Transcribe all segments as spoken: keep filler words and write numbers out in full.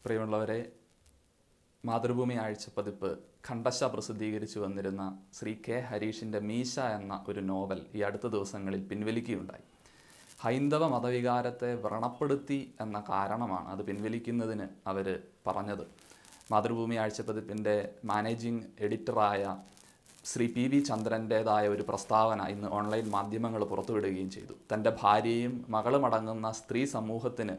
പ്രിയമുള്ളവരെ, മാതൃഭൂമി ആഴ്ചപ്പതിപ്പ് ഖണ്ഡശ പ്രസിദ്ധീകരിച്ചു വന്നിരുന്ന ശ്രീ കെ ഹരീഷിൻ്റെ മീശ എന്ന ഒരു നോവൽ ഈ അടുത്ത ദിവസങ്ങളിൽ പിൻവലിക്കുകയുണ്ടായി. ഹൈന്ദവ മതവികാരത്തെ വ്രണപ്പെടുത്തി എന്ന കാരണമാണ് അത് പിൻവലിക്കുന്നതിന് അവർ പറഞ്ഞത്. മാതൃഭൂമി ആഴ്ചപ്പതിപ്പിൻ്റെ മാനേജിംഗ് എഡിറ്ററായ ശ്രീ പി വി ചന്ദ്രൻ്റേതായ ഒരു പ്രസ്താവന ഇന്ന് ഓൺലൈൻ മാധ്യമങ്ങൾ പുറത്തുവിടുകയും ചെയ്തു. തൻ്റെ ഭാര്യയും മകളുമടങ്ങുന്ന സ്ത്രീ സമൂഹത്തിന്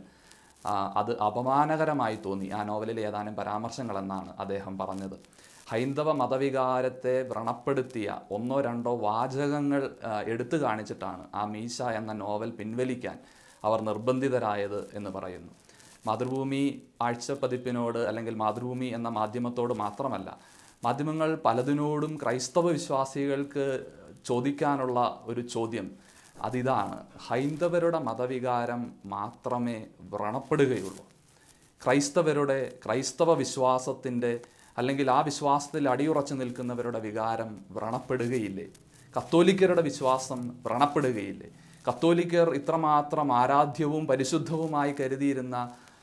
അത് അപമാനകരമായി തോന്നി ആ നോവലിലെ ഏതാനും പരാമർശങ്ങളെന്നാണ് അദ്ദേഹം പറഞ്ഞത്. ഹൈന്ദവ മതവികാരത്തെ വ്രണപ്പെടുത്തിയ ഒന്നോ രണ്ടോ വാചകങ്ങൾ എടുത്തു കാണിച്ചിട്ടാണ് ആ മീശ എന്ന നോവൽ പിൻവലിക്കാൻ അവർ നിർബന്ധിതരായത് എന്ന് പറയുന്നു. മാതൃഭൂമി ആഴ്ചപ്പതിപ്പിനോട് അല്ലെങ്കിൽ മാതൃഭൂമി എന്ന മാധ്യമത്തോട് മാത്രമല്ല, മാധ്യമങ്ങൾ പലതിനോടും ക്രൈസ്തവ വിശ്വാസികൾക്ക് ചോദിക്കാനുള്ള ഒരു ചോദ്യം അതിതാണ്: ഹൈന്ദവരുടെ മതവികാരം മാത്രമേ വ്രണപ്പെടുകയുള്ളൂ. ക്രൈസ്തവരുടെ ക്രൈസ്തവ വിശ്വാസത്തിൻ്റെ അല്ലെങ്കിൽ ആ വിശ്വാസത്തിൽ അടിയുറച്ചു നിൽക്കുന്നവരുടെ വികാരം വ്രണപ്പെടുകയില്ലേ? കത്തോലിക്കരുടെ വിശ്വാസം വ്രണപ്പെടുകയില്ലേ? കത്തോലിക്കർ ഇത്രമാത്രം ആരാധ്യവും പരിശുദ്ധവുമായി കരുതിയിരുന്ന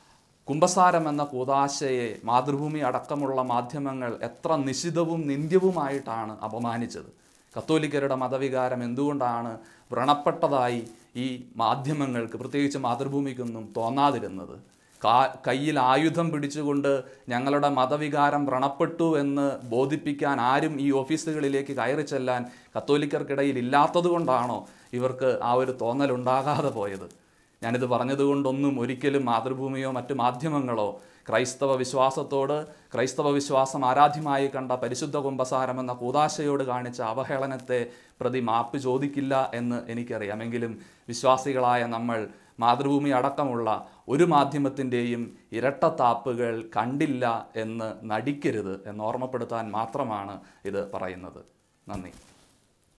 കുംഭസാരം എന്ന കൂദാശയെ മാതൃഭൂമി അടക്കമുള്ള മാധ്യമങ്ങൾ എത്ര നിശിതവും നിന്ദ്യവുമായിട്ടാണ് അപമാനിച്ചത്. കത്തോലിക്കരുടെ മതവികാരം എന്തുകൊണ്ടാണ് വ്രണപ്പെട്ടതായി ഈ മാധ്യമങ്ങൾക്ക്, പ്രത്യേകിച്ച് മാതൃഭൂമിക്കൊന്നും തോന്നാതിരുന്നത്? കാ കയ്യിൽ ആയുധം പിടിച്ചുകൊണ്ട് ഞങ്ങളുടെ മതവികാരം വ്രണപ്പെട്ടു എന്ന് ബോധിപ്പിക്കാൻ ആരും ഈ ഓഫീസുകളിലേക്ക് കയറി ചെല്ലാൻ കത്തോലിക്കർക്കിടയിൽ ഇല്ലാത്തതുകൊണ്ടാണോ ഇവർക്ക് ആ ഒരു തോന്നലുണ്ടാകാതെ പോയത്? ഞാനിത് പറഞ്ഞതുകൊണ്ടൊന്നും ഒരിക്കലും മാതൃഭൂമിയോ മറ്റു മാധ്യമങ്ങളോ ക്രൈസ്തവ വിശ്വാസത്തോട്, ക്രൈസ്തവ വിശ്വാസം ആരാധ്യമായി കണ്ട പരിശുദ്ധ കുംഭസാരം എന്ന കൂദാശയോട് കാണിച്ച അവഹേളനത്തെ പ്രതി മാപ്പ് ചോദിക്കില്ല എന്ന് എനിക്കറിയാമെങ്കിലും വിശ്വാസികളായ നമ്മൾ മാതൃഭൂമി അടക്കമുള്ള ഒരു മാധ്യമത്തിൻ്റെയും ഇരട്ടത്താപ്പുകൾ കണ്ടില്ല എന്ന് നടിക്കരുത് എന്ന് ഓർമ്മപ്പെടുത്താൻ മാത്രമാണ് ഇത് പറയുന്നത്. നന്ദി.